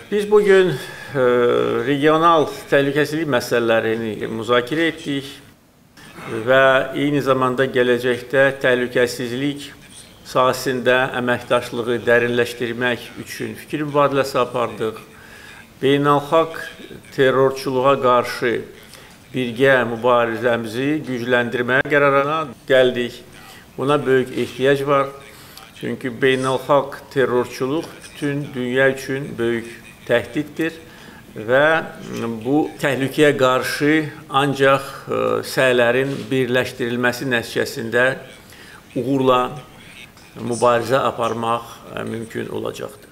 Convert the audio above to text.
Biz bugün regional təhlükəsizlik məsələlərini müzakirə etdik və eyni zamanda gələcəkdə təhlükəsizlik sahəsində əməkdaşlığı dərinləşdirmək üçün fikir mübadiləsi apardıq. Beynəlxalq terrorçuluğa qarşı birgə mübarizəmizi gücləndirməyə qərarına gəldik. Buna böyük ehtiyac var. Çünki beynəlxalq terrorçuluq bütün dünya üçün böyük təhdiddir və bu təhlükəyə qarşı ancaq səylərin birləşdirilməsi nəticəsində uğurla mübarizə aparmaq mümkün olacaqdır.